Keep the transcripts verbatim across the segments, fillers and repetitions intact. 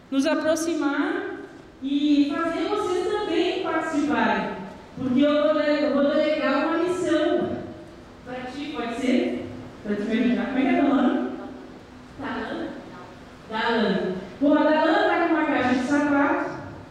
nos aproximar e fazer vocês também participarem, porque eu vou, eu vou delegar uma missão para ti, pode ser? Para te me ajudar. Como é que é a Dalana? Dalana? Dalana. Bom, a Dalana está com uma caixa de sapato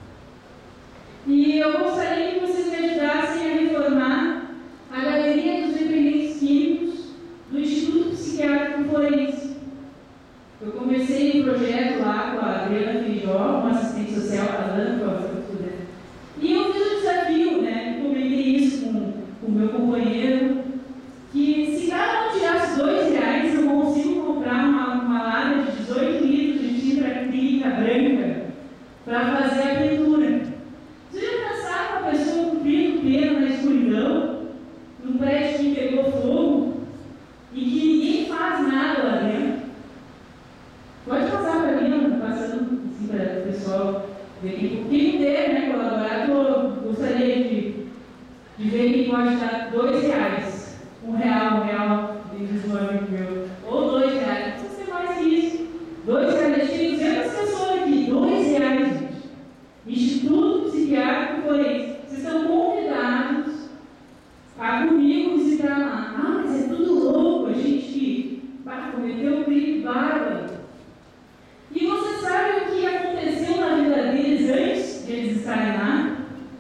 e eu gostaria que vocês me ajudassem a reformar a galeria dos dependentes químicos do Instituto Psiquiátrico Forense. Eu comecei um projeto lá com a Adriana Feijó, uma assistente social, a Dalana, por favor. E eu fiz um desafio, né? Comentei isso com o meu companheiro, que se cada um tirasse dois reais, eu consigo comprar uma, uma lata de dezoito litros de tinta acrílica branca para fazer a pintura. Vocês já pensaram uma pessoa cumprindo pena na escuridão, num prédio que pegou fogo e que ninguém faz nada lá dentro? Pode passar para mim, passando assim para o pessoal ver quem, quem puder, né, colaborar. Eu gostaria de, de ver quem pode dar dois reais, um real, um real, diz um amigo meu, ou dois reais, não precisa ser mais que isso. Dois reais, tem duzentas pessoas aqui, dois reais, gente. Instituto Psiquiátrico Forense. Vocês estão convidados a comigo visitar lá. Ah, mas é tudo louco, a gente que cometeu um crime bárbaro. E você sabe o que aconteceu na vida deles antes de eles estarem lá?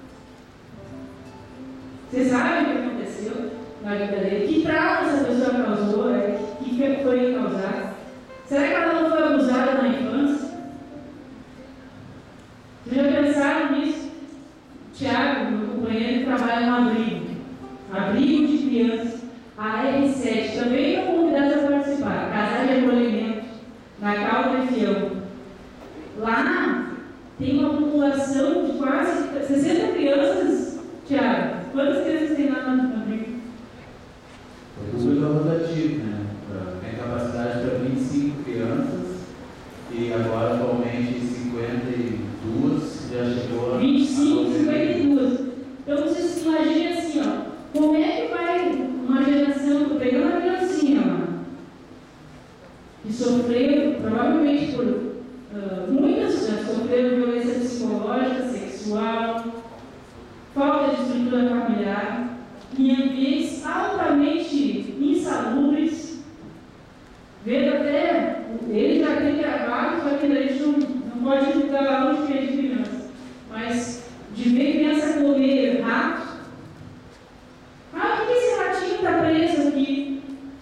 Você sabe o que aconteceu na vida deles? Que trauma essa pessoa causou? O que foi causado? Será que ela não foi abusada na infância? Vocês já pensaram nisso? Tiago, meu companheiro, trabalha no abrigo. Abrigo de crianças. A R sete. Também estão convidados a participar. Casal de acolhimento. Na Calda e Fião. Lá tem uma população de quase sessenta crianças. Tiago, quantas crianças tem lá no abrigo? Foi tudo rotativo, né? Tem capacidade para vinte e cinco crianças e agora atualmente cinquenta e duas já chegou a vinte e cinco, cinquenta e duas. Então vocês imaginem assim, ó, como é que vai uma geração, estou pegando uma criancinha lá, que sofreu, provavelmente por uh, muitas já sofreram violência psicológica, sexual, falta de estrutura familiar, em ambientes altamente insalubres, vendo até, ele já tem gravado, só que a gente não, não pode divulgar onde que é de criança, mas de ver criança comer ratos. Ah, por que esse ratinho está preso aqui?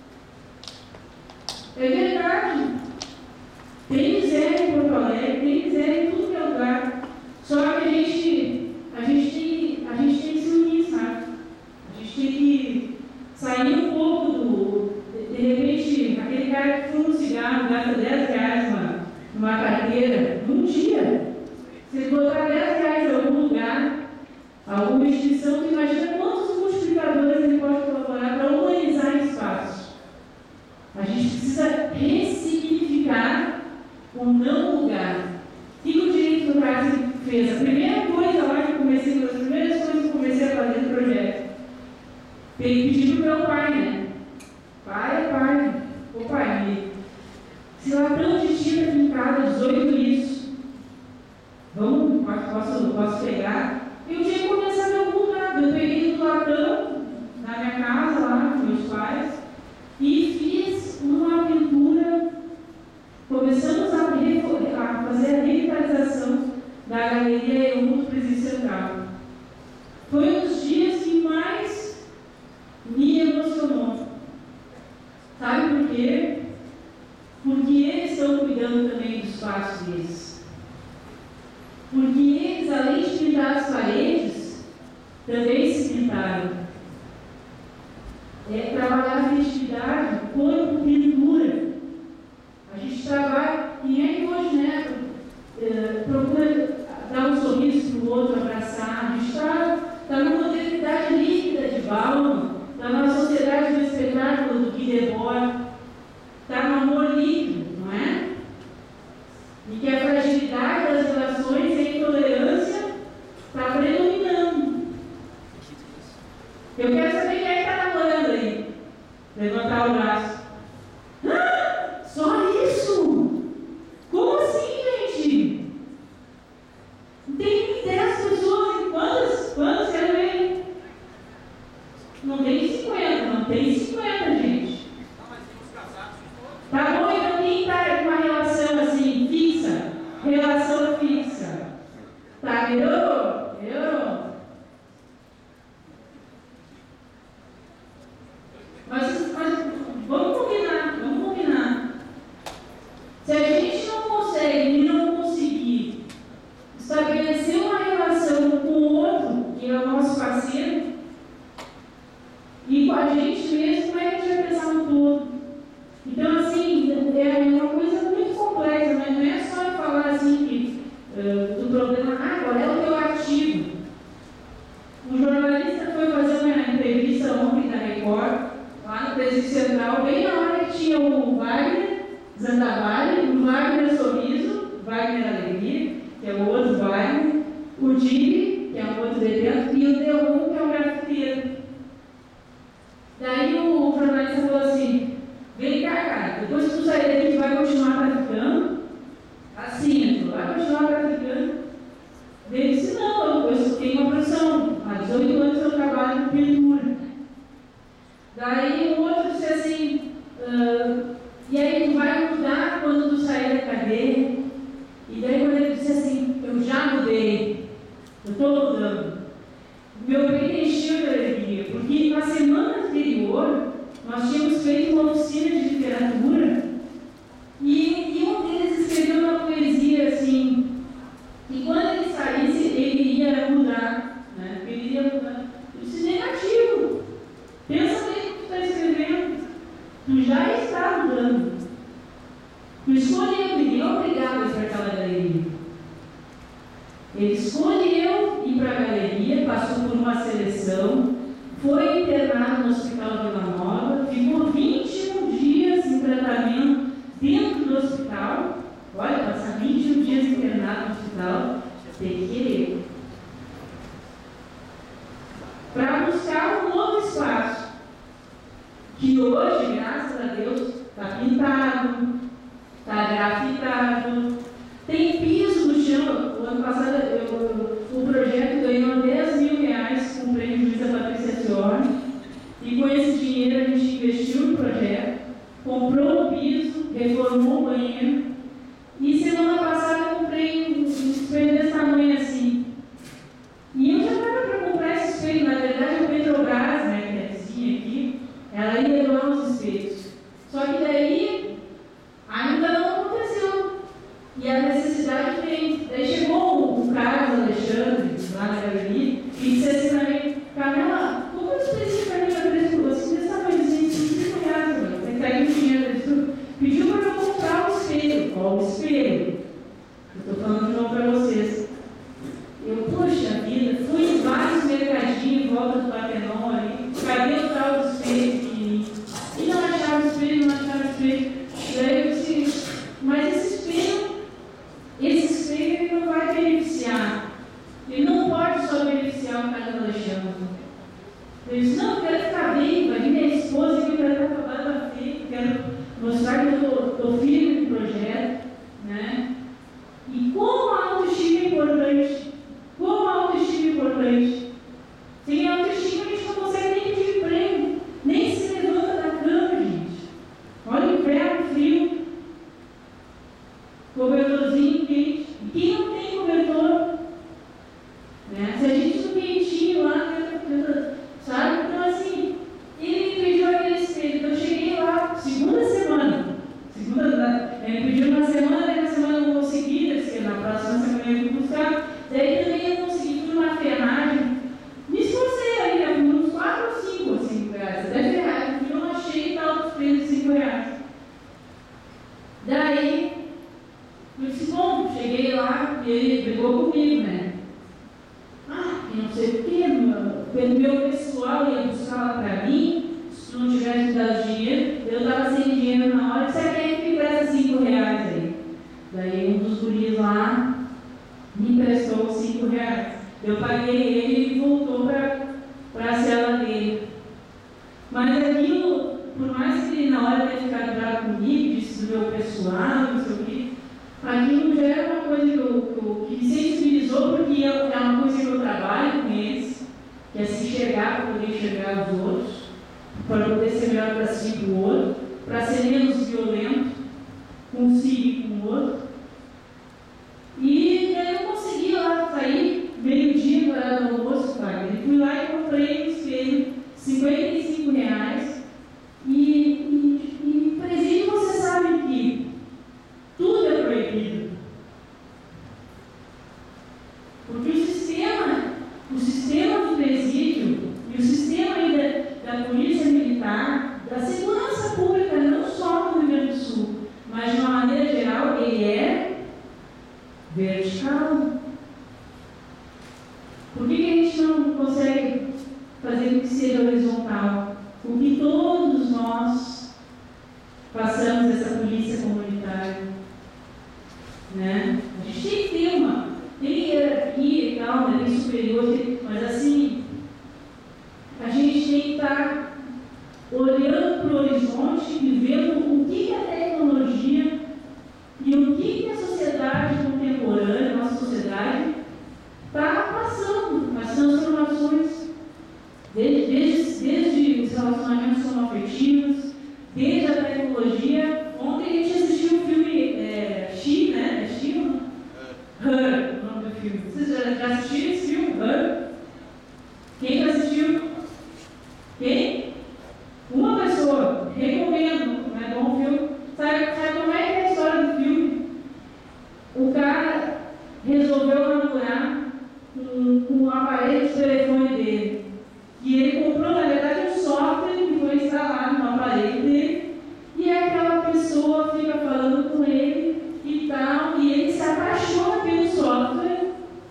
É verdade. Tem miséria em Porto Alegre, tem miséria em tudo que é lugar. Só que a gente, a gente, tem, a gente tem que se unir, sabe? A gente tem que sair um pouco do... De, de repente, aquele cara que fuma um cigarro, gasta dez reais numa, numa carteira, num dia. Se botar dez reais em algum lugar, alguma instituição, tu imagina quantos multiplicadores ele pode colaborar para humanizar espaços. A gente precisa ressignificar o não lugar. O que o direito do cárcere fez? A primeira coisa lá que eu comecei, uma das primeiras coisas que eu comecei a fazer no projeto, pedi para o meu pai, né? Pai, pai, ô pai, se latão de tinta pintada, dezoito litros, vamos, posso, posso pegar? Eu tinha que começar de algum lugar. Eu peguei do latão na minha casa, lá com meus pais, e fiz uma pintura. Começamos a, a fazer a revitalização da Galeria Eumundo Presídio Central. Foi um dos dias que mais me emocionou. Sabe por quê? Porque eles estão cuidando também dos espaços deles. Porque eles, além de pintar as paredes, também se pintaram. É trabalhar a criatividade, corpo, pintura. A gente trabalha, e é que hoje, né, é, procura dar um sorriso para o outro, abraçar. A gente está tá numa modernidade líquida de Bauman, está na sociedade do espetáculo do Guy Debord, está no amor líquido, não é? E que a fragilidade das relações e a intolerância está predominando. o Dili, que é um outro detento, e o Deum, que é um grafiteiro. Daí o, o jornalista falou assim: vem cá, cara, depois que tu sair daqui, tu vai continuar traficando? Assim, tu vai continuar traficando? Ele disse: não, eu, eu tenho uma profissão, há dezoito anos eu trabalho com pintura. Daí o outro disse assim: ah, e aí tu vai mudar quando tu sair da cadeia? E daí quando ele disse assim: eu já mudei, eu estou mudando. Meu peito encheu de alegria, porque na semana anterior nós tínhamos feito uma oficina de literatura e, e um deles escreveu uma poesia assim, que quando ele saísse ele iria mudar, né? Ele iria mudar. Eu disse: negativo, pensa bem no que tu está escrevendo, tu já está mudando. Tu escolheu, ele é obrigado a ir para aquela galeria. Ele escolheu ir para a galeria, passou por uma seleção, foi internado no Hospital Vila Nova, ficou vinte e um dias em tratamento dentro do hospital. Olha, passar vinte e um dias internado no hospital, tem que querer. Para buscar um novo espaço, que hoje, graças a Deus, está pintado, está grafitado, tem piso no chão. O ano passado eu, eu, o projeto ganhou dez mil reais com o prêmio Juíza Patrícia Ciorne, e com esse dinheiro a gente investiu no projeto, comprou o piso, reformou o banheiro, e semana passada eu comprei um, um espelho desse tamanho assim. E eu já estava para comprar esse espelho. Na verdade, a Petrobras, né, que é a vizinha aqui, ela ia doar uns espelhos. Só que daí ainda não aconteceu. E a necessidade vem. Daí chegou o Carlos Alexandre, lá na galeria, e disse assim para mim: Camila, como especificamente a preço por você, desse tamanhozinho, cinco reais, você que está aí com dinheiro disso, pediu para eu comprar o espelho. Ó, o espelho. Eu estou falando de novo para vocês. Eu, poxa vida, fui em vários mercadinhos em volta do Partenon ali, cadê o tal do espelho pequenininho? E não achava o espelho, não achava o espelho. Daí eu disse: mas esse espelho, esse espelho ele não vai beneficiar. Ele não pode só beneficiar o Carlos Alexandre. Eu disse: não, eu quero ficar bem, vai vir minha esposa aqui, eu quero estar acabada feita, quero mostrar que eu estou firme no projeto, né? E como a autoestima é importante. Como a autoestima é importante. Sem autoestima a gente não consegue nem pedir emprego, nem se levanta da cama, gente. Olha o inverno frio, cobertorzinho quente. E quem não tem cobertor? Né? Se a gente não quentinho lá, sabe? Então assim, ele me pediu aquele espelho. Então eu cheguei lá, segunda semana. Segunda, ele me pediu uma semana, daí na semana eu não consegui, disse que na próxima semana eu ia buscar. Daí também eu consegui, fui numa ferragem, me esforcei ali, né? Fui uns quatro ou cinco, cinco reais. Até ferragem, eu não achei tal dos preços de cinco reais. Daí, eu disse: bom, cheguei lá e ele brigou comigo, né? Ah, que não sei o que, pelo meu pessoal ia buscar lá pra mim, se não tivesse dado dinheiro, eu estava sem dinheiro na hora, disse: ah, quem é que me presta cinco reais aí? Daí um dos guris lá me emprestou cinco reais. Eu paguei ele e ele voltou para a cela dele. Mas aquilo, por mais que ele na hora tenha ficado bravo comigo, disse do meu pessoal, não sei o quê, aquilo já era uma coisa que, eu, que, eu, que me sensibilizou, porque eu, é uma coisa que eu trabalho com eles, que é se enxergar para poder enxergar os outros, para poder ser melhor para si e para o outro, para ser menos violento consigo e com o outro. E daí eu consegui lá sair, meio-dia, no horário do almoço, tá? E fui lá e comprei um espelho, cinquenta e cinco reais. E, e, e presídio, você sabe que tudo é proibido. Porque o sistema, o sistema do presídio e o sistema ainda da polícia militar, da segurança pública, não só no Rio Grande do Sul, mas de uma maneira geral, ele é vertical. Por que, que a gente não consegue fazer com que seja horizontal? Porque todos nós passamos essa polícia comunitária, né? A gente tem que ter uma. Tem, aqui e tal, né, tem superior, mas assim, a gente tem que estar olhando para o horizonte e vendo o que é a tecnologia e o que a sociedade contemporânea, nossa sociedade, está passando, as transformações, desde, desde, desde os relacionamentos homoafetivos, desde a tecnologia. Ontem a gente assistiu o filme é, She, né? É She ou não? Her, o nome do filme. Vocês já, já assistiram esse filme? Her? Quem já assistiu? Quem? Uma pessoa. Recomendo. Não é bom o filme? Sabe, sabe como é que é a história do filme? O cara resolveu namorar com, com o aparelho de telefone dele. E ele comprou, na verdade, um software que foi instalado no aparelho dele. E aquela pessoa fica falando com ele e tal. E ele se apaixona pelo software.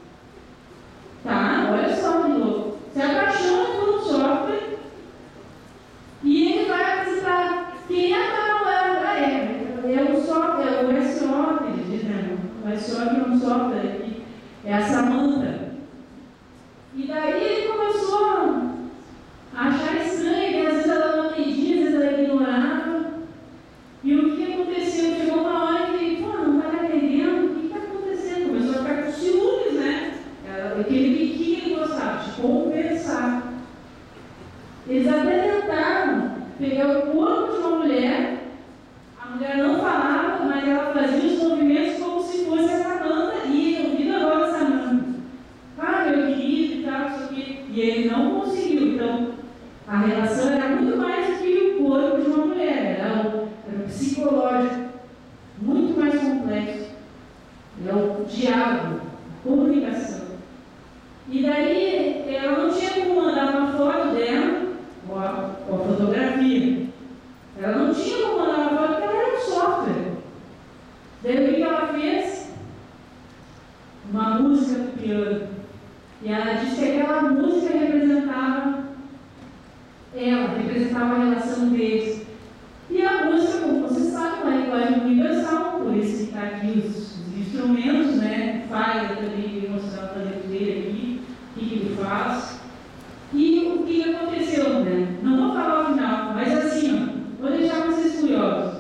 Tá? Olha só que louco. Se apaixona pelo software. E ele vai apresentar quem é a namorada da Eva. É o software, é o S O, eles dizem. O S O é um software que é a Samantha. E daí ele começou a achar estranho, que às vezes ela não atendia, às vezes ela ignorava. E o que aconteceu? Chegou uma hora que ele, pô, não está me atendendo, o que está acontecendo? Começou a ficar com ciúmes, né? Aquele que ele gostava de conversar. Eles até tentaram pegar o corpo de uma mulher, a mulher não falava, mas ela fazia os movimentos como se fosse a Samantha, e ele ouvindo a voz da Samantha. Ah, meu querido e tal, não sei o quê. E ele não conseguiu. Então, a relação era muito mais do que o corpo de uma mulher, era o, era o psicológico, muito mais complexo. Era o diálogo, a comunicação. E daí, ela não tinha como mandar uma foto dela, ou a, ou a fotografia. Ela não tinha como mandar uma foto porque ela era um software. Daí o que ela fez? Uma música do piano. E ela disse que aquela música representava ela, representava a relação deles. E a música, como você sabe, é uma linguagem universal, por isso que está aqui os, os instrumentos, né? Falha também, vou mostrar o talento dele aqui, o que, que ele faz. E o que aconteceu, né? Não vou falar o final, mas assim, ó, vou deixar vocês curiosos.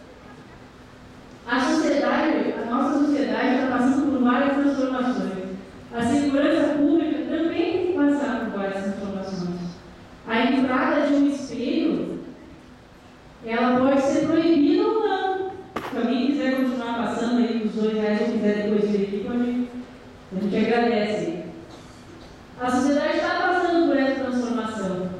A sociedade, a nossa sociedade está passando por várias transformações. A segurança pública também tem que passar por várias transformações. A entrada de um espelho, ela pode ser proibida ou não. Se alguém quiser continuar passando aí os dois reais, ou quiser depois vir aqui, pode, a gente agradece. A sociedade está passando por essa transformação.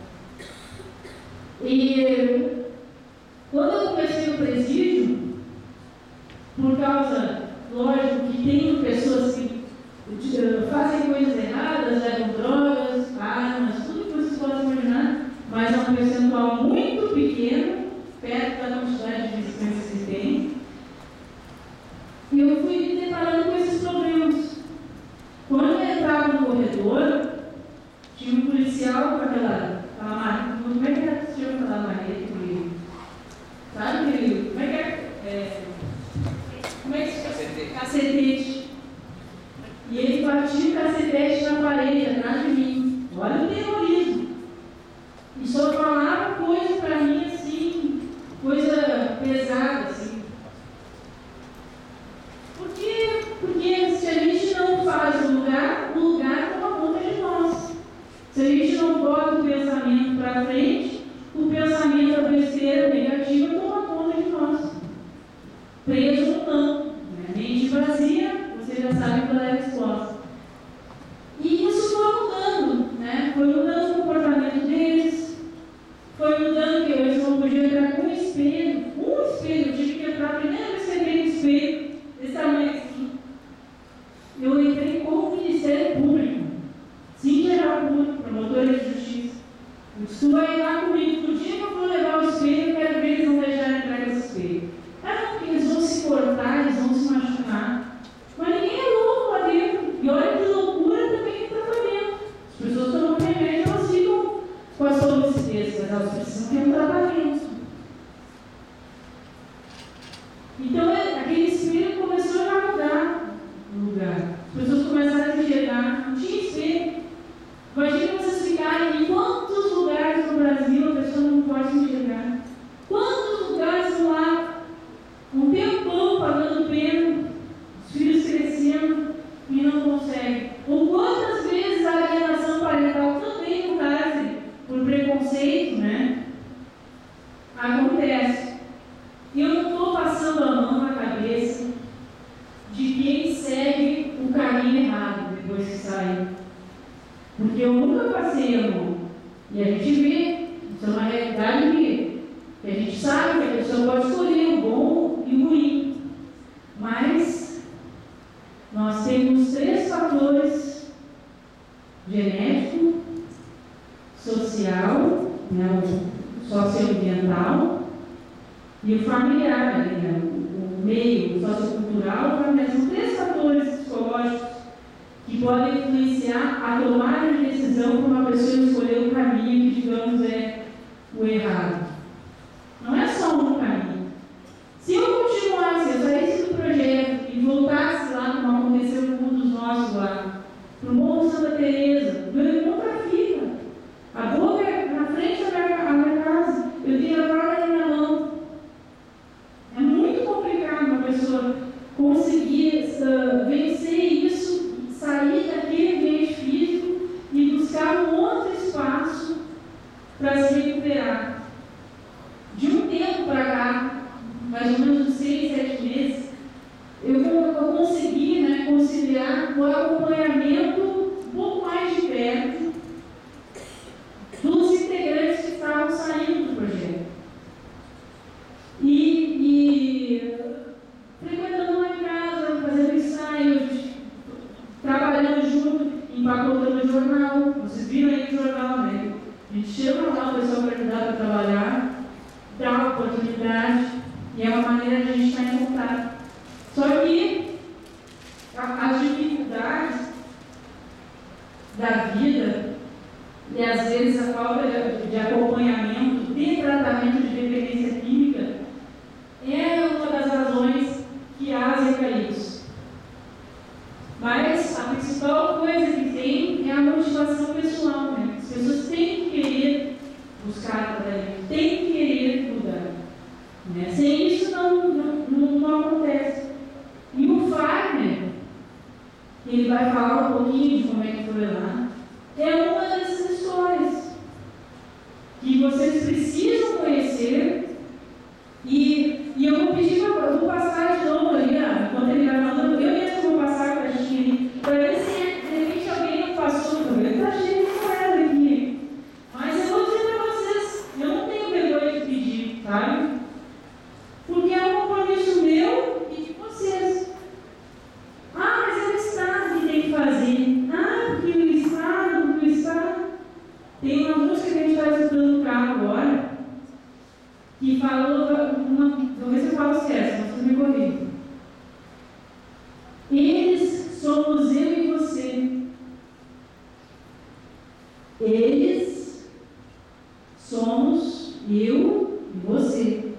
E quando eu comecei no presídio, por causa, lógico, que tem pessoas que fazem coisas erradas, levam drogas, armas, tudo que vocês podem imaginar, mas é um percentual muito pequeno, perto da quantidade de licenças que tem. E eu fui me deparando com esses problemas. Quando eu entrava no corredor, tinha um policial com aquela, aquela marreta. Como é que era que se chama aquela marreta? Sabe aquele. Como é que é? é como é que se chama? Cacetete. E ele batia o cacetete na parede atrás de mim. Olha o terrorismo. E só falava coisa para mim assim, coisa pesada assim. Por quê? Porque se a gente não faz o lugar, o lugar toma conta de nós. Se a gente não bota o pensamento para frente, o pensamento da besteira negativa toma conta de nós. Preso ou não. Né? Mente vazia, você já sabe qual é a resposta. E isso foi mudando, né? Foi mudando o comportamento deles, foi mudando que eles não podiam entrar com um espelho. Um espelho, eu tive que entrar a primeira vez que eu entrei no espelho, desse tamanho assim. Eu entrei como Ministério Público, sim, geral público, promotora de justiça. Eu disse, tu vai ir lá comigo, no dia que eu for levar o espelho, eu quero ver eles não deixarem entrar com esse espelho. Ah, não, porque eles vão se cortar, eles vão se machucar. Mas ninguém é louco lá dentro. E olha que loucura também que está fazendo. As pessoas tomam remédio, elas ficam com as solicitezas, mas elas precisam ter um tratamento. Então, aquele espelho começou a mudar o lugar. As pessoas começaram a enxergar segue o caminho errado depois que sai. Porque eu nunca passei, irmão. E a gente vê, isso é uma realidade que, que a gente sabe que a pessoa pode escolher o bom e o ruim. Mas nós temos três fatores: genético, social, né, o socioambiental e o familiar, né, o meio sociocultural, familiar. São três fatores psicológicos que podem influenciar a tomada de decisão para uma pessoa escolher o caminho que, digamos, é o errado. Não é só um caminho. Se eu continuasse, eu saísse do projeto e voltasse lá, como aconteceu com um dos nossos lá, para o Morro Santa Teresa, meu irmão trafica. A boca é na frente da minha, da minha casa. Eu tenho a droga na minha mão. É muito complicado uma pessoa conseguir uh, vencer isso, sair daquele ambiente físico e buscar um outro espaço para se recuperar. De um tempo para cá, mais ou menos uns seis, sete meses, eu, eu consegui, né, conciliar o acompanhamento um pouco mais de perto dos integrantes que estavam saindo do projeto. E, e frequentando uma casa, fazendo ensaios, trabalhando junto, empacotando o jornal. Vocês viram aí o jornal, né? A gente chama lá o pessoal para ajudar a trabalhar, dá oportunidade, e é uma maneira de a gente estar em contato. Só que as dificuldades da vida e às vezes a falta de acompanhamento, de tratamento de dependência química, é uma das razões que há recaídos. Mas a principal coisa que tem é a motivação pessoal, né? As pessoas têm que querer buscar tratamento, têm que querer mudar, né? Sem isso não, não, não, não acontece. E o Fagner, ele vai falar um pouquinho de como é que foi lá, é uma dessas histórias que vocês precisam conhecer. E, e eu vou pedir para eu vou passar de novo ali, ó, enquanto ele vai falando, eu mesmo vou passar para a gente, para ver se de repente alguém não passou também. Está cheio de moeda aqui. Mas eu vou dizer para vocês, eu não tenho vergonha de pedir, sabe? Porque é um compromisso meu e de vocês. Ah, mas é o Estado que tem que fazer. Ah, porque o Estado, porque o Estado. Tem uma música que a gente está escutando no carro agora, que falou, uma, talvez eu falo certo, mas vocês me corrigem. Eles somos eu e você. Eles somos eu e você.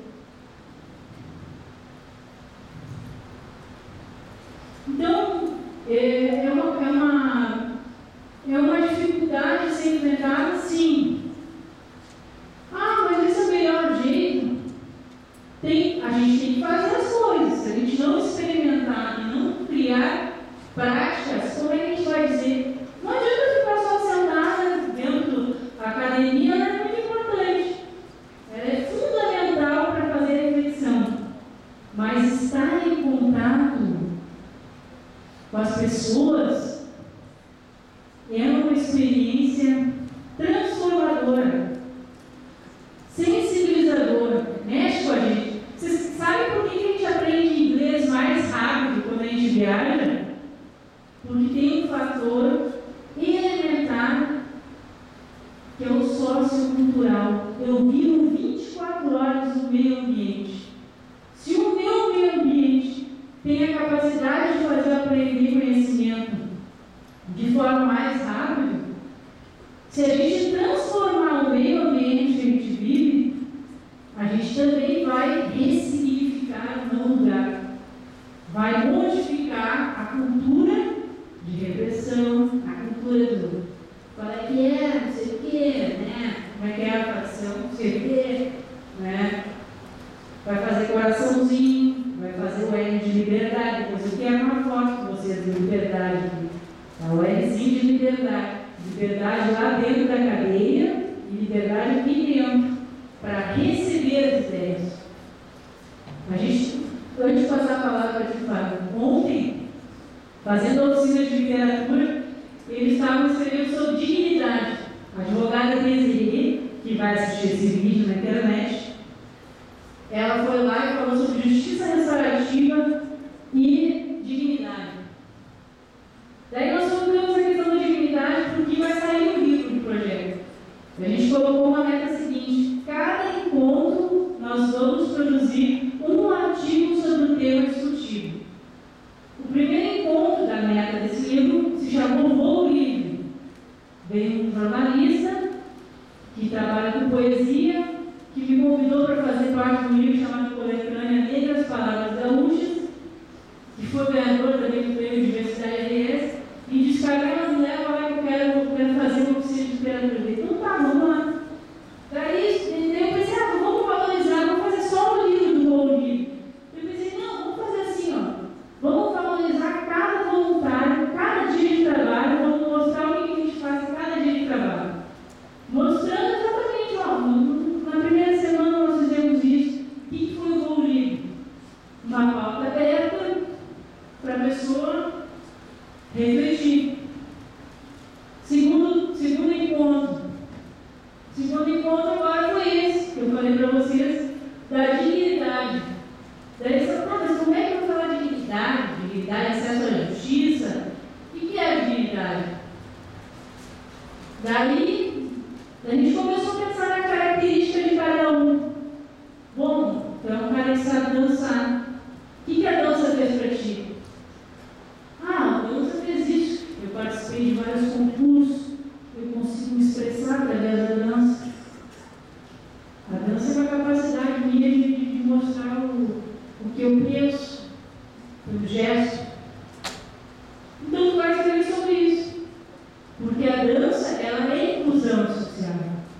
Então, é, é, uma, é, uma, é uma dificuldade a ser enfrentada, sim. Ah, mas esse é o melhor jeito. Tem, a gente tem que fazer as coisas. Se a gente não experimentar e não criar práticas, como é que a gente vai dizer? Não adianta ficar só sentada dentro da academia, não é muito importante. Ela é fundamental para fazer a reflexão. Mas estar em contato com as pessoas é uma experiência transformadora, sensibilizadora, mexe com a gente. Vocês sabem por que a gente aprende inglês mais rápido quando a gente viaja? Porque tem um fator elementar que é o sociocultural. Eu vivo vinte e quatro horas no meio ambiente. Se o meu meio ambiente tem a capacidade de fazer aprender conhecimento de forma mais rápida, se a gente transformar o meio ambiente que a gente vive, a gente também vai ressignificar o não lugar. Vai modificar a cultura de repressão, a cultura do qual é que é, não sei o que, né? Como é que é a facção, não sei o que, né? Vai fazer coraçãozinho, vai fazer o L de liberdade. Depois eu quero uma foto com vocês de liberdade. É o Lzinho de liberdade. Liberdade lá dentro da cadeia e liberdade aqui dentro, para receber as ideias. A gente, antes de passar a palavra para te falar, ontem fazendo oficina de literatura, eles estavam escrevendo sobre dignidade. A advogada Desirê, que vai assistir esse vídeo na internet, ela foi lá e falou sobre justiça restaurativa e dignidade. Daí nós focamos a questão da dignidade porque vai sair um livro do projeto. A gente colocou uma meta seguinte: cada encontro nós vamos produzir um artigo sobre o tema discutido. O primeiro encontro da meta desse livro se chamou Voo Livre. Veio um jornalista que trabalha com poesia, que me convidou para fazer parte de um livro chamado Coletânea Negras Palavras Gaúchas, que foi ganhador também do prêmio Diversidade A D S, e disse: Carla, me leva lá que eu quero, eu quero fazer uma oficina de literatura. Eu falei: então tá, vamos lá. Daí eu pensei: ah, vamos valorizar, vamos fazer só o livro do Voo Livre. Eu pensei: não, vamos fazer assim, ó. Vamos valorizar cada voluntário, cada dia de trabalho, vamos mostrar o que a gente faz cada dia de trabalho. Mostrando exatamente, ó, na primeira semana nós fizemos isso. O que foi o Voo Livre? Uma pauta aberta para a pessoa refletir. Segundo, segundo encontro. Segundo encontro agora foi esse, que eu falei para vocês, da dignidade. Daí você fala: mas como é que eu vou falar de dignidade? Dignidade, acesso à justiça? O que é a dignidade? Daí, a gente começou a pensar na característica de cada um. Bom, tu é um cara que sabe dançar. O que a dança fez para ti? Ah, a dança fez isso. Eu participei de vários concursos, eu consigo me expressar através da dança. A dança é uma capacidade minha de, de mostrar o, o que eu penso, o gesto. Então, tu vai escrever sobre isso. Porque a dança, ela é inclusão social.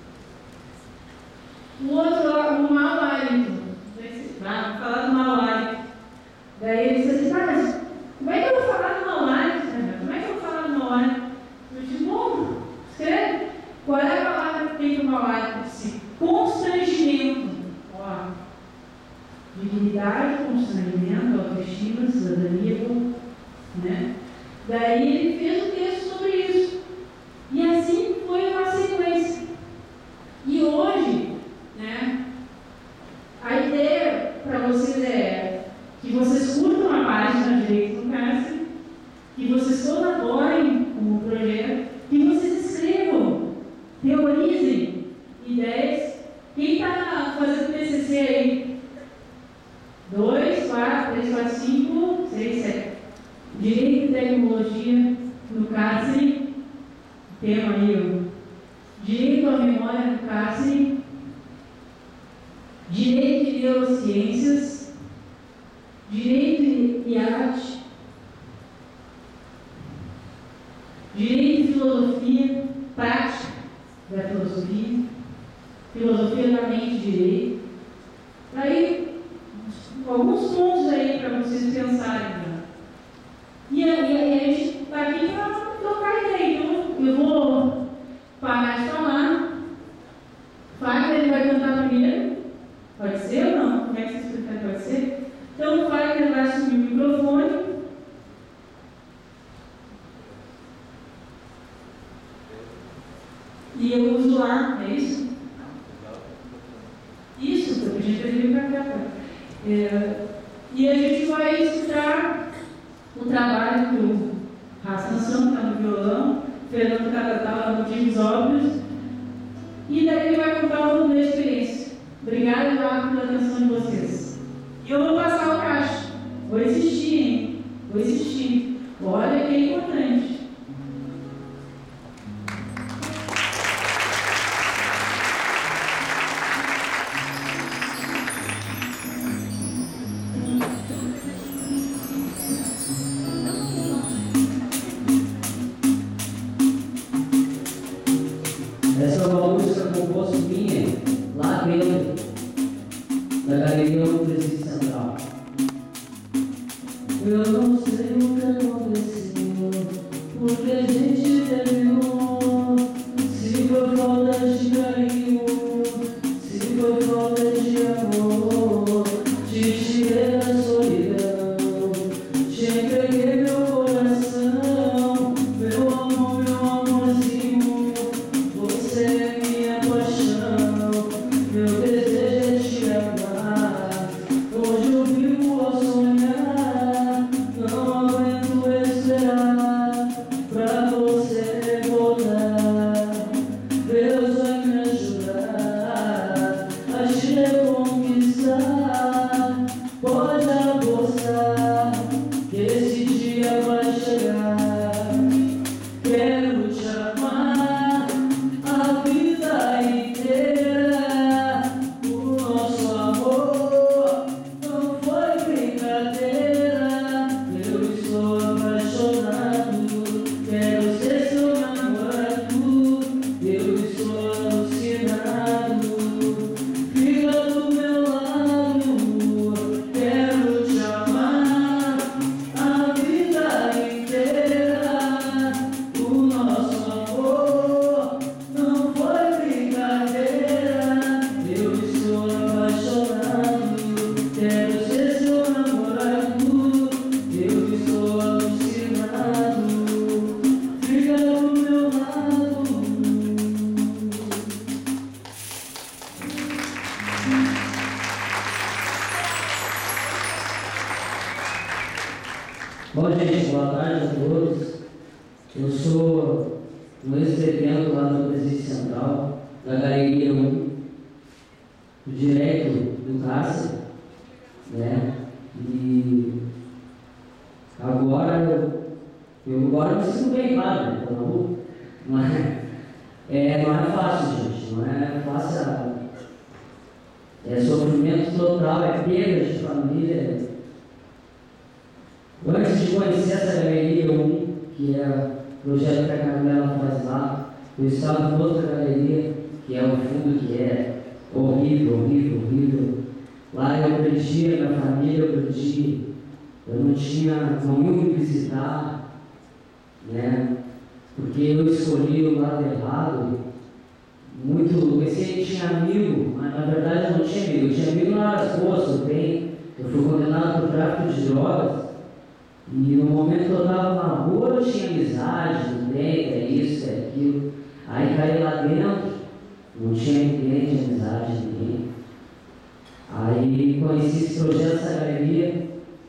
O outro lá, o mau hálito. Vai falar do mau hálito. Daí ele disse assim: tá, mas como é que eu vou falar do mau hálito? Como é que eu vou falar do mau hálito? Eu disse: bom, escreve. Qual é a palavra que tem do mau hálito? Disse: constrangimento. Ó, dignidade, constrangimento, autoestima, cidadania, né? Daí ele fez um texto sobre isso. E assim foi uma sequência. E hoje, né, a ideia para vocês é que vocês curtam a página Direito no Cárcere, que vocês colaborem com o projeto, que vocês escrevam, teorizem ideias. Quem está fazendo T C C aí? Dois, quatro, três, quatro, cinco, seis, sete. Direito e Tecnologia no Cárcere. Tema aí, ó. Direito à Memória no Cárcere. Direito e Neurociências. Direito e Arte. Direito e Filosofia. Prática da filosofia. Filosofia da mente e direito. Aí, alguns pontos aí para vocês pensarem. Né? E, a, e, a, e a gente está aqui para trocar ideia. Então, eu vou parar de falar. Fagner, ele vai cantar primeiro. Pode ser ou não? Como é que vocês preferem? Pode ser? Então, o Fagner vai assumir o microfone. E eu uso lá, é isso? Isso, porque a gente vai vir para cá. É, e a gente vai escutar o trabalho do Raça Nação, que está no violão, Fernando Catatal, da Motivos Óbvios, e daí ele vai contar um pouco da experiência. Obrigada, Eduardo, pela atenção de vocês. E eu vou passar o caixa. Vou insistir, hein? Vou insistir. Olha que é importante. Essa é uma música composta minha, lá dentro da galeria do Presídio Central. Eu não sei o que aconteceu. Eu sou um ex-detento lá no Presídio Central, da Galeria um, direto do cárcere, né? E agora eu, eu agora me sinto bem claro, né? Então, não é, é, não é fácil, gente, não é fácil. É sofrimento total, é perda de família. Antes de conhecer essa Galeria um, que é o projeto que a Carmela faz lá, eu estava em outra galeria, que é o fundo, que é horrível, horrível, horrível. Lá eu perdi a minha família, eu perdi, eu não tinha, não ia me visitar, né? Porque eu escolhi o lado errado. Muito, pensei que tinha amigo, mas na verdade eu não tinha amigo. Eu tinha amigo nas ruas, tudo bem. Eu fui condenado por tráfico de drogas. E no momento que eu estava na rua, eu tinha amizade, tudo bem, é isso, é aquilo. Aí caí lá dentro, não tinha ninguém de amizade, ninguém. Aí conheci esse projeto, essa galeria,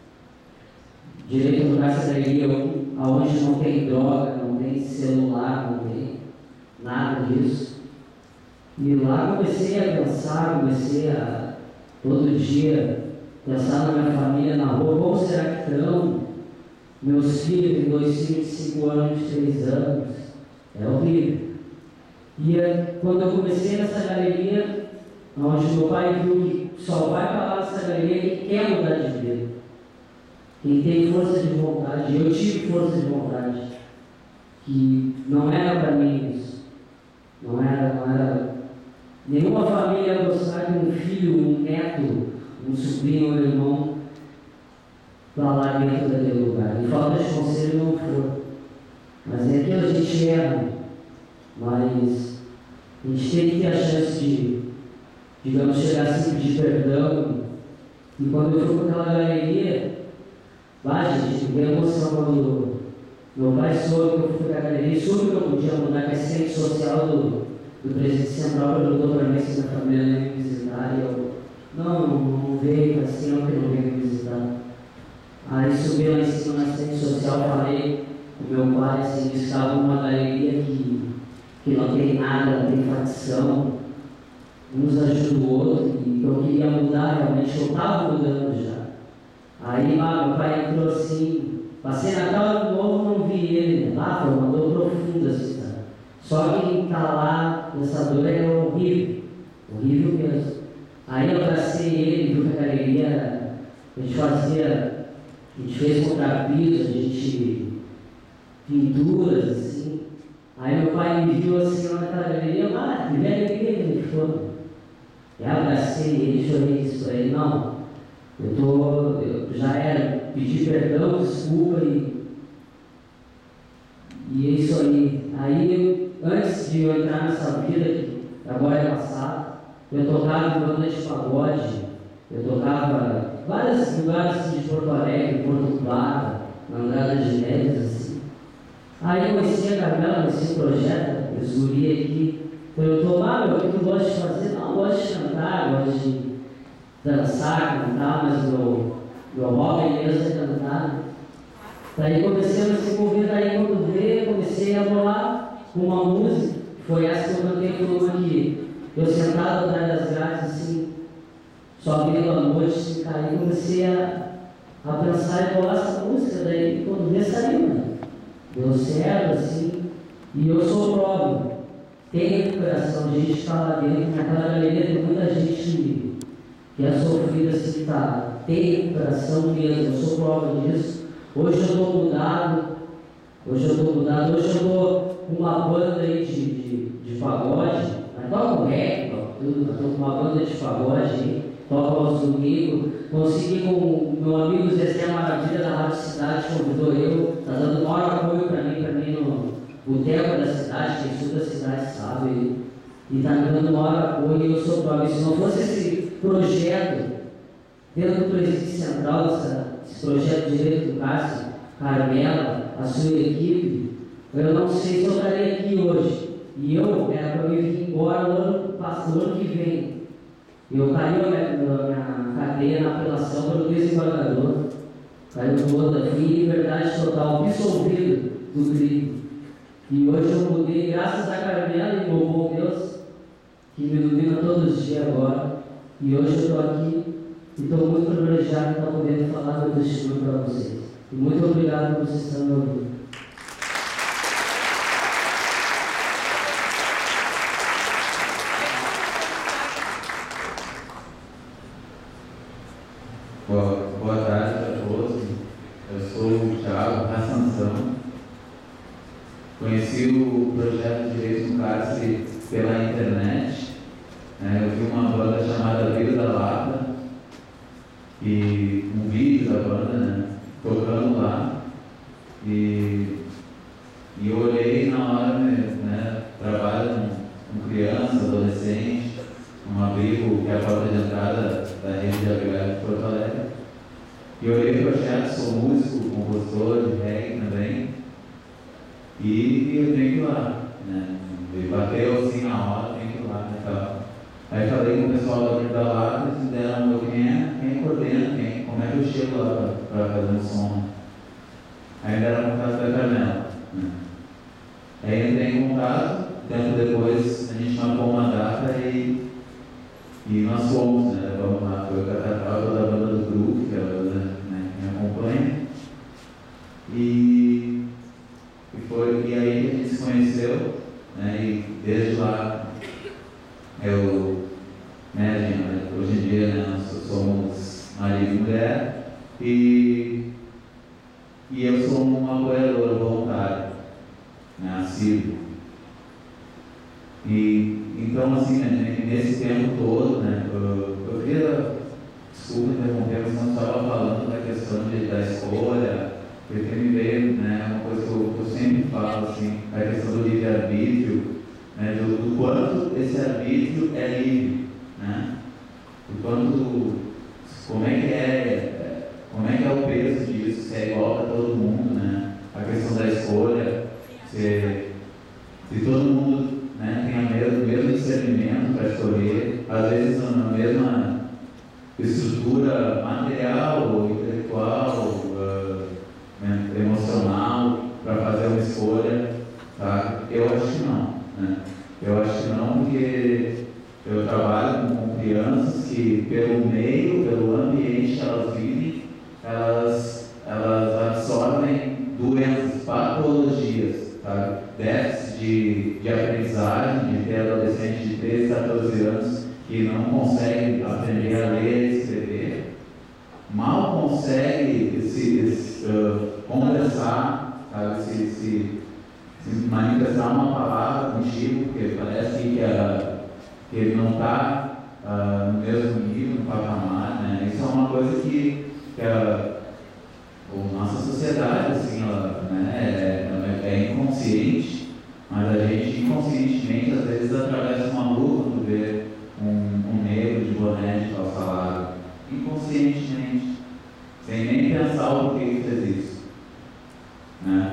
direito no essa galeria um, onde não tem droga, não tem celular, não tem nada disso. E lá comecei a pensar, comecei a, todo dia, pensar na minha família na rua, como será que estão? Meus filhos têm dois filhos de cinco anos, de três anos. É horrível. E quando eu comecei nessa galeria, onde meu pai viu que só vai falar nessa galeria quem quer mudar de vida. Quem tem força de vontade. Eu tive força de vontade. Que não era para mim isso. Não era, não era. Nenhuma família gostar de um filho, um neto, um sobrinho, um irmão para lá dentro daquele lugar. E falta de conselho não for. Mas é que a gente erra. Mas a gente tem que ter a chance de, digamos, chegar assim, pedir perdão. E quando eu fui para aquela galeria, vai, gente, me deu emoção quando meu pai soube que eu fui para a galeria e soube que eu podia mudar, que a assistente social do, do Presídio Central perguntou para mim se minha família não ia me visitar. E eu, não, não, não veio, assim, não que não veio me visitar. Aí subi lá em cima na assistente social, falei com meu pai, assim, eles estavam numa galeria que, que não tem nada, não tem facção, uns ajudam o outro, e eu queria mudar, realmente, eu estava mudando já. Aí ah, meu pai entrou assim, passei Natal de novo, não vi ele, lá foi uma dor profunda, assim, tá? Só quem está lá nessa dor é horrível, horrível mesmo. Aí eu abracei ele, viu que a galeria, a gente fazia. A gente fez contrapiso, a gente pinturas, assim. Aí meu pai me viu assim lá naquela galeria, ah, que velho que ele foi. Eu abracei ele, chorei isso para ele, não, eu tô, eu já era, pedi perdão, desculpa e, e é isso aí. Aí, antes de eu entrar nessa vida, que agora é passado, eu tocava em banda de pagode, eu tocava em vários lugares assim, de Porto Alegre, Porto Claro, na Andrada de Neves, assim. Aí eu conheci a Carmela, conheci o projeto, eu escolhi aqui, perguntou, ah, meu, o que tu gosta de fazer? Não, eu gosto de cantar, eu gosto de dançar, cantar, mas meu, meu hobby mesmo é cantar. Daí comecei a se envolver, daí quando veio, comecei a rolar uma música, foi essa que eu cantei, foi uma que eu sentado atrás das grades, assim, só vendo a noite, assim, cair, comecei a, a pensar em rolar essa música, daí quando veio saiu, né? Deu certo, assim, e eu sou prova. Tem recuperação, a gente está lá dentro, naquela galeria tem muita gente que é sofrida, assim, tá, tem recuperação mesmo, eu sou prova disso. Hoje eu estou mudado, hoje eu estou mudado, hoje eu estou com uma banda aí de, de, de pagode, mas toca o rap, toca tudo, eu estou com uma banda de pagode aí, toca aos domingos, consegui com o meu amigo Zezé Maravilha da Rádio Cidade, convidou eu, está dando maior apoio para mim, para mim no boteco da cidade, quem sul da cidade sabe, e está me dando maior apoio e eu sou prova. Se não fosse esse projeto, dentro do Presídio Central, essa, esse projeto de direito do Cássio, Carmela, a sua equipe, eu não sei se eu estaria aqui hoje. E eu, era para eu vir embora no ano, no ano que vem. Eu caiu a minha, minha cadeia na apelação pelo desembargador. Caiu toda, fui em liberdade total, absolvido do crime. E hoje eu mudei, graças a Carmela e meu bom Deus, que me ilumina todos os dias agora. E hoje eu estou aqui e estou muito privilegiado de estar podendo falar do testemunho para vocês. E muito obrigado por vocês estarem me ouvindo. Boa, boa tarde a todos. Eu sou o Thiago Assunção. Conheci o projeto Direito no Cárcere pela internet. É, eu vi uma banda chamada Vida da Lata e um vídeo da banda, né, tocando lá. E, e eu olhei na hora, né, trabalho com, com criança, adolescente, um abrigo que é a porta de entrada da rede de abrigado de Porto Alegre. E eu olhei o projeto, sou músico, compositor de reggae também, e eu tenho que ir lá, né? E bateu assim na hora, tenho que ir lá, né, tal. Aí falei com o pessoal da Vida da Lata, eles me deram quem é, quem coordena, quem, como é que eu chego lá para fazer um som. Aí deram contato da Carmela, né? Aí entrei em contato, tempo depois a gente marcou uma data e E nós fomos, né? Vamos lá, foi o Catatal da banda do grupo, que é a banda, né, que me acompanha. E, e, foi, e aí a gente se conheceu, né? E desde lá, eu, né, gente, hoje em dia, né, nós somos marido e mulher, e, e eu sou um apoiador voluntário, né, assíduo. E, então, assim, né, nesse tempo todo, né, eu, eu queria, desculpa interromper, mas não estava falando da questão de, da escolha, porque me veio, né, uma coisa que eu, eu sempre falo, assim, a questão do livre-arbítrio, né, do, do quanto esse arbítrio é livre, né, do quanto, como é que é, como é que é o peso disso, se é igual para todo mundo, né, a questão da escolha, se, se todo mundo, né, tem o mesmo, mesmo discernimento para escolher, às vezes na mesma estrutura material ou intelectual, uh, né, emocional, para fazer uma escolha, tá? Eu acho que não, né? Eu acho que não, porque eu trabalho com, com crianças que, pelo meio, pelo ambiente que elas vivem, elas, elas absorvem doenças, patologias, tá? Déficit de, de aprendizagem, de ter adolescentes de treze, quatorze anos que não conseguem aprender a ler e escrever, mal conseguem se, se, uh, conversar, sabe? Se, se, se manifestar uma palavra contigo, porque parece que, uh, que ele não está uh, no mesmo nível, no patamar, né? Isso é uma coisa que, que a, a nossa sociedade, assim, ela, né, é, é inconsciente. Mas a gente, inconscientemente, às vezes atravessa uma rua quando vê um, um negro de boné de calça larga. Inconscientemente. Sem nem pensar o porquê que fez isso. Né?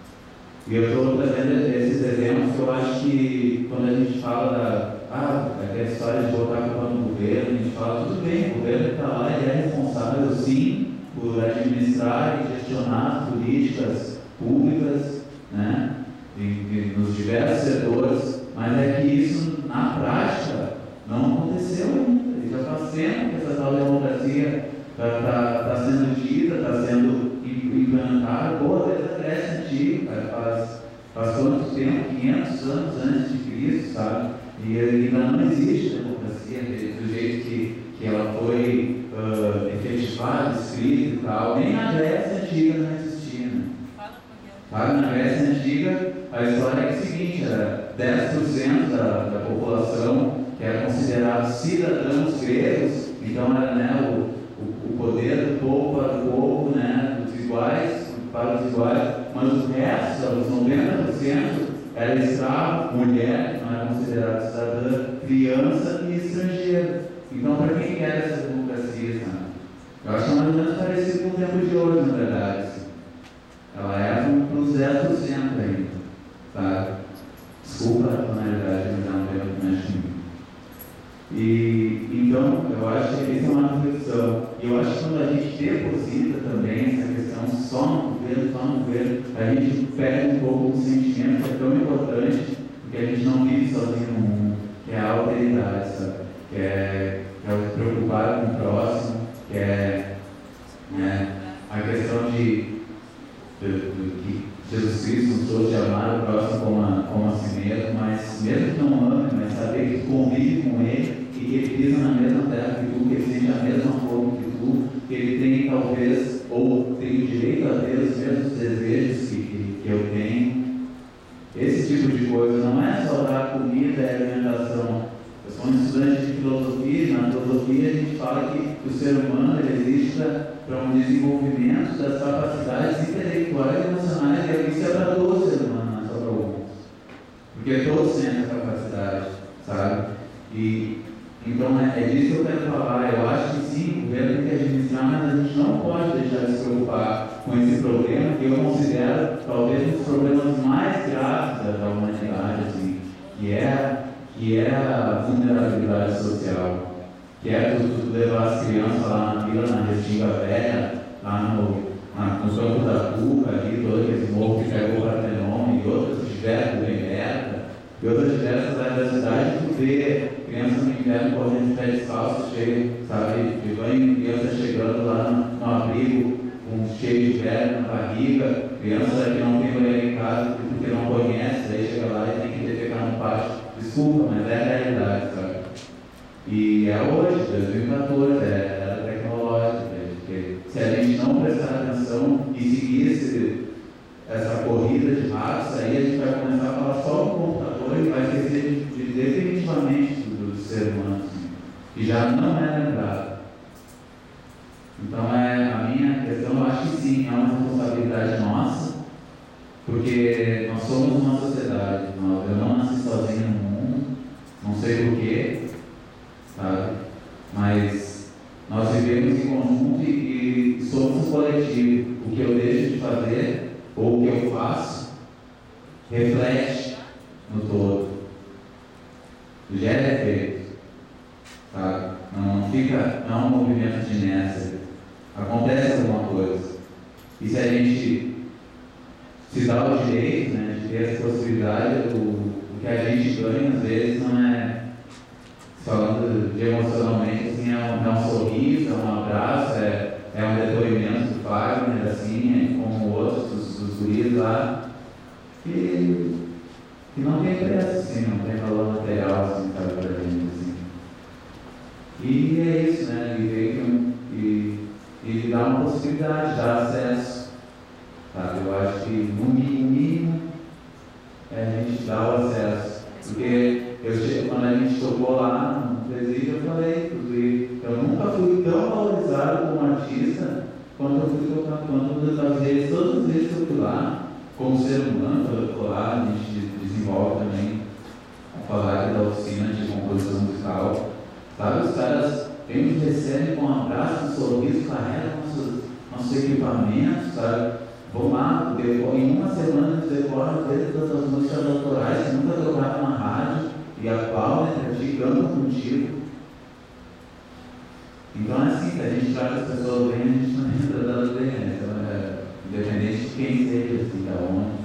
E eu estou trazendo esses exemplos que eu acho que quando a gente fala da, ah, daquela história de botar a culpa no governo, a gente fala, tudo bem, o governo que está lá, ele é responsável sim por administrar e gestionar as políticas públicas, né? De, de, nos diversos setores, mas é que isso, na prática, não aconteceu ainda. E já está sendo que essa tal democracia está tá, tá sendo dita, está sendo implementada. Pô, desde a Grécia Antiga, faz, faz quanto tempo? quinhentos anos antes de Cristo, sabe? E ainda não existe democracia do jeito que, que ela foi uh, efetivada, escrita e tal. Nem na Grécia Antiga não existia. Né? Sabe, na Grécia Antiga, a história é a seguinte, era dez por cento da, da população que era considerado cidadãos gregos, então era, né, o, o, o poder do povo para o povo, né, dos iguais, para os iguais, mas o resto, os noventa por cento, era escravo, mulher, que não era considerada cidadã, criança e estrangeiro. Então, para quem era essa democracia, sabe? Eu acho que é mais ou menos parecido com o tempo de hoje, na verdade. Assim. Ela era para os dez por cento ainda, sabe? Desculpa a tonalidade, mas é um tempo que mexe muito. E, então, eu acho que isso é uma reflexão. E eu acho que quando a gente deposita também essa questão só no vendo, só no ver, a gente perde um pouco o sentimento que é tão importante, porque a gente não vive sozinho no mundo, que é a alteridade, sabe? Que é, que é o se preocupar com o próximo, que é, né, a questão de, de, de que Jesus Cristo nos trouxe de amar o próximo como a, como a si mesmo, mas mesmo que não ame, mas saber que tu convive com ele e que ele pisa na mesma terra que tu, que ele sente a mesma fome que tu, que ele tem talvez, ou tem o direito a ter os mesmos desejos que, que, que eu tenho. Esse tipo de coisa não é só dar comida e alimentação. Eu sou um estudante de filosofia, e na filosofia a gente fala que o ser humano ele existe para um desenvolvimento das capacidades intelectuais e emocionais, e isso é para todo ser humano, não é só para alguns. Porque todos têm essa capacidade, sabe? E então é, é disso que eu quero falar. Eu acho que sim, o governo tem que administrar, mas a gente não pode deixar de se preocupar com esse problema, que eu considero talvez um dos problemas mais graves da, da humanidade, assim, que é, que é a vulnerabilidade social, que é tu, tu levar as crianças lá na vila, na Restinga Velha, lá no, na, no campo da Cuca, ali, todo aquele morro que pegou o Partenon, e outras diversas do Emberta, e outras diversas áreas da cidade, tu vê crianças no inverno correndo de pé descalço, cheio, sabe, de banho, crianças chegando lá no, no abrigo, com cheio de velho na barriga, crianças que não tem banheiro em casa porque não conhece, daí chega lá e tem que defecar no pátio. Desculpa, mas é a realidade, sabe? E é hoje, dois mil e quatorze, é era tecnológica, porque se a gente não prestar atenção e seguir esse, essa corrida de ratos, aí a gente vai começar a falar só com o computador e vai esquecer de, de, definitivamente do, do ser humano, assim, que já não é lembrado. Então, é, a minha questão, eu acho que sim, é uma responsabilidade nossa, porque nós somos uma sociedade, nós, eu não nasci sozinho no mundo, não sei porquê, sabe? Mas nós vivemos em conjunto e, e somos um coletivo. O que eu deixo de fazer, ou o que eu faço, reflete no todo, gera efeito, sabe? Não, não fica, não é um movimento de inércia. Acontece alguma coisa. E se a gente se dá o direito, né, de ter essa possibilidade, o, o que a gente ganha às vezes não é, falando de emocionalmente, assim, é um, é um sorriso, é um abraço, é, é um depoimento do Fagner, assim, é como outros dos, dos guris lá, que, que não tem preço, assim, não tem valor material, assim, sabe, pra gente, assim. E é isso, né, viver com, e e dá uma possibilidade, dar acesso, sabe? Eu acho que no mínimo é a gente dá o acesso, porque eu, quando a gente tocou lá no presídio, eu falei, eu nunca fui tão valorizado como artista quanto eu fui tocar, quanto às vezes, todas as vezes que eu fui lá, como ser humano, eu tô lá, a gente desenvolve também a falar da oficina de composição musical, sabe? Os caras vem nos recebe com um abraço, um sorriso, carrega nossos, nossos equipamentos, sabe? Vão lá, em uma semana eles decoram às vezes todas as músicas autorais que nunca tocaram na rádio e aplaudem, né, cantam contigo. Então é assim, que a gente trata as pessoas bem, a gente também trata elas bem, né? Então, é, independente de quem seja, assim, da onde.